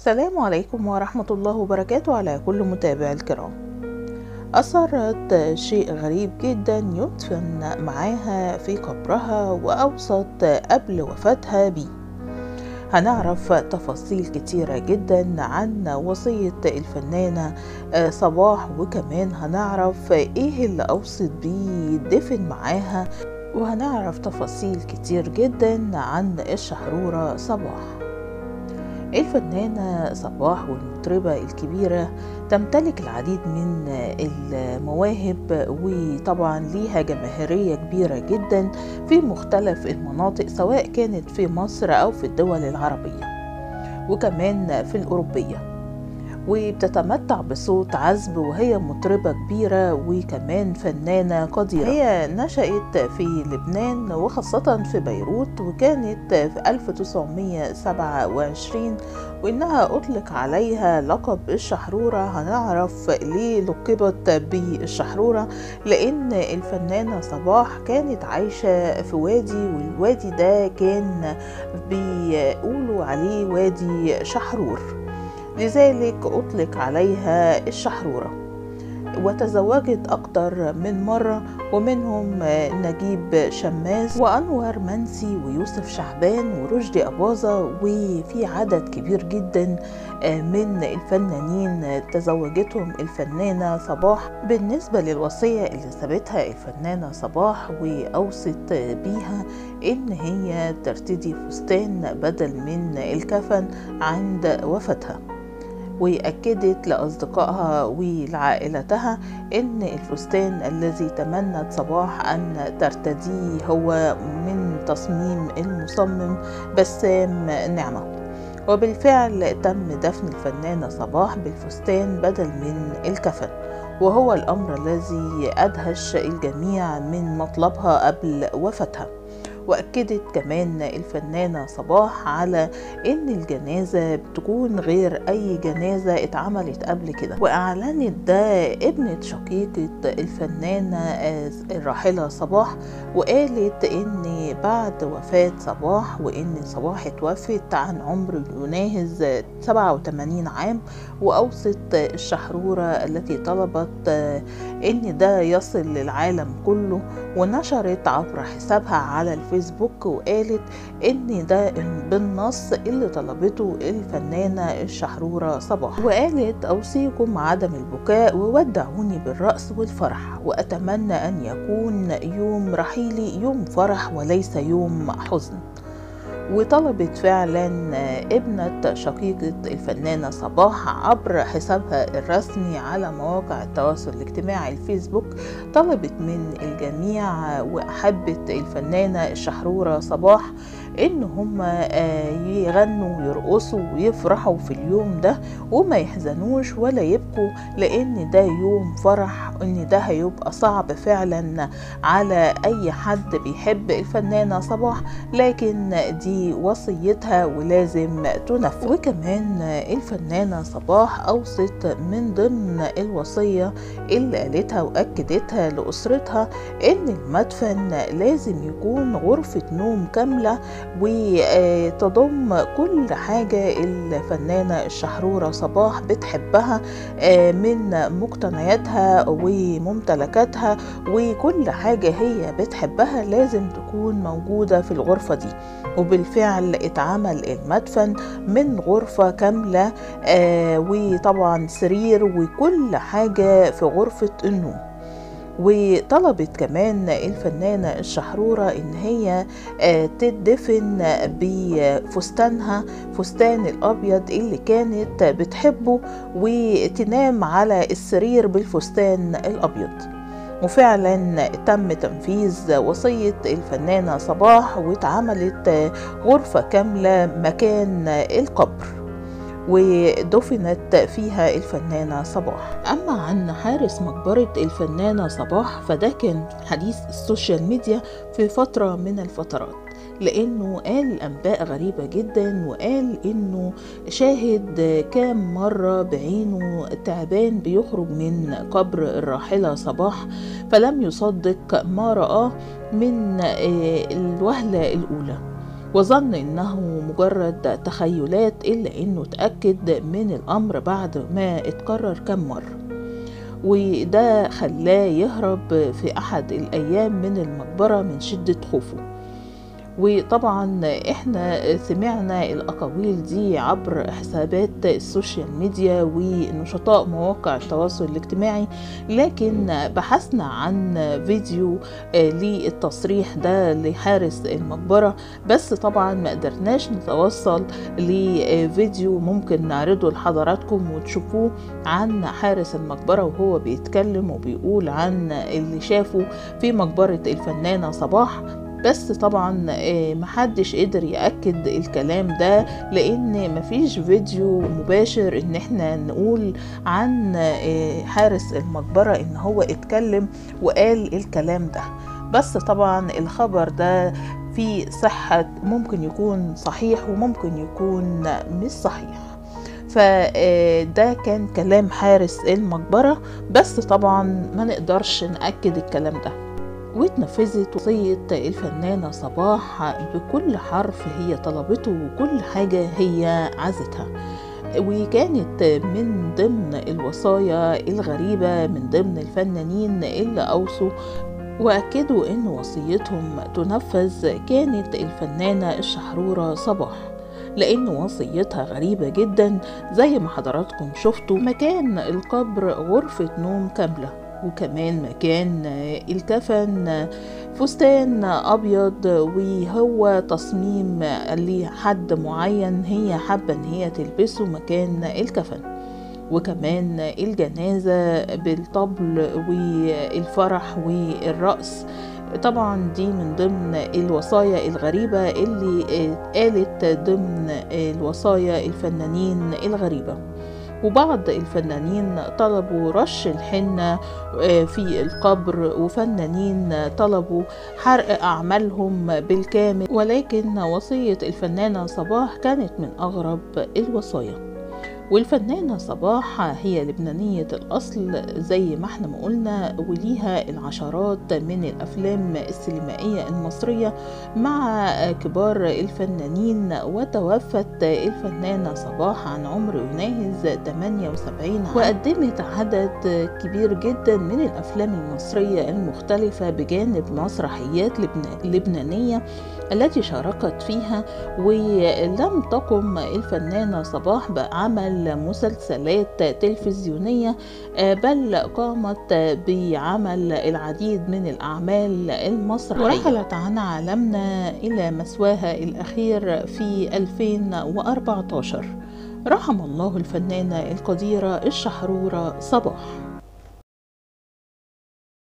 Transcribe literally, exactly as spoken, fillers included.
السلام عليكم ورحمة الله وبركاته على كل متابع الكرام. أصرت شيء غريب جدا يدفن معاها في قبرها وأوصت قبل وفاتها بيه. هنعرف تفاصيل كتيرة جدا عن وصية الفنانة صباح، وكمان هنعرف ايه اللي أوصت بيه دفن معاها، وهنعرف تفاصيل كتير جدا عن الشحرورة صباح. الفنانة صباح والمطربة الكبيرة تمتلك العديد من المواهب، وطبعا ليها جماهيرية كبيرة جدا في مختلف المناطق، سواء كانت في مصر أو في الدول العربية وكمان في الأوروبية، وبتتمتع بصوت عذب، وهي مطربة كبيرة وكمان فنانة قديرة. هي نشأت في لبنان وخاصة في بيروت، وكانت في ألف وتسعمية وسبعة وعشرين، وإنها أطلق عليها لقب الشحرورة. هنعرف ليه لقبت بالشحرورة، لأن الفنانة صباح كانت عايشة في وادي، والوادي ده كان بيقولوا عليه وادي شحرور، لذلك أطلق عليها الشحرورة. وتزوجت أكتر من مرة، ومنهم نجيب شماس وأنور منسي ويوسف شعبان ورشدي أباظة، وفي عدد كبير جدا من الفنانين تزوجتهم الفنانة صباح. بالنسبة للوصية اللي سابتها الفنانة صباح وأوصت بيها إن هي ترتدي فستان بدل من الكفن عند وفاتها، وأكدت لأصدقائها ولعائلتها إن الفستان الذي تمنت صباح أن ترتديه هو من تصميم المصمم بسام نعمة. وبالفعل تم دفن الفنانة صباح بالفستان بدل من الكفن، وهو الأمر الذي أدهش الجميع من مطلبها قبل وفاتها. وأكدت كمان الفنانة صباح على إن الجنازة بتكون غير أي جنازة اتعملت قبل كده، وأعلنت ده ابنة شقيقة الفنانة الراحلة صباح، وقالت إن بعد وفاة صباح، وإن صباح اتوفت عن عمر يناهز سبعة وثمانين عام، وأوصت الشحرورة التي طلبت إن ده يصل للعالم كله، ونشرت عبر حسابها على الفيسبوك وقالت إن ده بالنص اللي طلبته الفنانة الشحرورة صباح، وقالت أوصيكم عدم البكاء وودعوني بالرأس والفرح، وأتمنى أن يكون يوم رحيلي يوم فرح وليس يوم حزن. وطلبت فعلا ابنة شقيقة الفنانة صباح عبر حسابها الرسمي على مواقع التواصل الاجتماعي الفيسبوك، طلبت من الجميع وأحبت الفنانة الشحرورة صباح إن هم يغنوا ويرقصوا ويفرحوا في اليوم ده، وما يحزنوش ولا يبكوا، لأن ده يوم فرح، إن ده هيبقى صعب فعلا على أي حد بيحب الفنانة صباح، لكن دي وصيتها ولازم تنفذ. وكمان الفنانة صباح أوصت من ضمن الوصية اللي قالتها وأكدتها لأسرتها إن المدفن لازم يكون غرفة نوم كاملة، وتضم كل حاجة الفنانة الشحرورة صباح بتحبها من مقتنياتها وممتلكاتها، وكل حاجة هي بتحبها لازم تكون موجودة في الغرفة دي. وبالفعل اتعمل المدفن من غرفة كاملة، وطبعا سرير وكل حاجة في غرفة النوم. وطلبت كمان الفنانة الشحرورة إن هي تدفن بفستانها، فستان الأبيض اللي كانت بتحبه، وتنام على السرير بالفستان الأبيض. وفعلا تم تنفيذ وصية الفنانة صباح، واتعملت غرفة كاملة مكان القبر ودفنت فيها الفنانة صباح. أما عن حارس مقبرة الفنانة صباح فده كان حديث السوشيال ميديا في فترة من الفترات، لأنه قال أنباء غريبة جدا، وقال إنه شاهد كام مرة بعينه تعبان بيخرج من قبر الراحلة صباح، فلم يصدق ما رآه من الوهلة الأولى. وظن انه مجرد تخيلات، الا انه اتأكد من الامر بعد ما اتكرر كم مرة، وده خلاه يهرب في احد الايام من المقبرة من شدة خوفه. وطبعا احنا سمعنا الاقاويل دي عبر حسابات السوشيال ميديا ونشطاء مواقع التواصل الاجتماعي، لكن بحثنا عن فيديو للتصريح ده لحارس المقبرة، بس طبعا ما قدرناش نتوصل لفيديو ممكن نعرضه لحضراتكم وتشوفوه عن حارس المقبرة وهو بيتكلم وبيقول عن اللي شافه في مقبرة الفنانة صباح. بس طبعا محدش قدر يأكد الكلام ده، لان مفيش فيديو مباشر ان احنا نقول عن حارس المقبرة ان هو اتكلم وقال الكلام ده. بس طبعا الخبر ده فيه صحة، ممكن يكون صحيح وممكن يكون مش صحيح، فده كان كلام حارس المقبرة، بس طبعا ما نقدرش نأكد الكلام ده. واتنفذت وصية الفنانة صباح بكل حرف هي طلبته وكل حاجة هي عزتها، وكانت من ضمن الوصايا الغريبة من ضمن الفنانين اللي أوصوا وأكدوا إن وصيتهم تنفذ كانت الفنانة الشحرورة صباح، لأن وصيتها غريبة جدا. زي ما حضراتكم شفتوا مكان القبر غرفة نوم كاملة، وكمان مكان الكفن فستان أبيض، وهو تصميم لحد معين هي حابة ان هي تلبسه مكان الكفن، وكمان الجنازة بالطبل والفرح والرقص. طبعا دي من ضمن الوصايا الغريبة اللي قالت ضمن الوصايا الفنانين الغريبة. وبعض الفنانين طلبوا رش الحنة في القبر، وفنانين طلبوا حرق أعمالهم بالكامل، ولكن وصية الفنانة صباح كانت من أغرب الوصايا. والفنانة صباح هي لبنانية الأصل زي ما احنا ما قلنا، وليها العشرات من الأفلام السينمائية المصرية مع كبار الفنانين. وتوفت الفنانة صباح عن عمر يناهز ثمانية وسبعين عام، وقدمت عدد كبير جدا من الأفلام المصرية المختلفة بجانب مسرحيات لبنانية التي شاركت فيها. ولم تقم الفنانة صباح بعمل مسلسلات تلفزيونية، بل قامت بعمل العديد من الأعمال المسرحية، ورحلت عن عالمنا إلى مثواها الأخير في ألفين وأربعة عشر. رحم الله الفنانة القديرة الشحرورة صباح.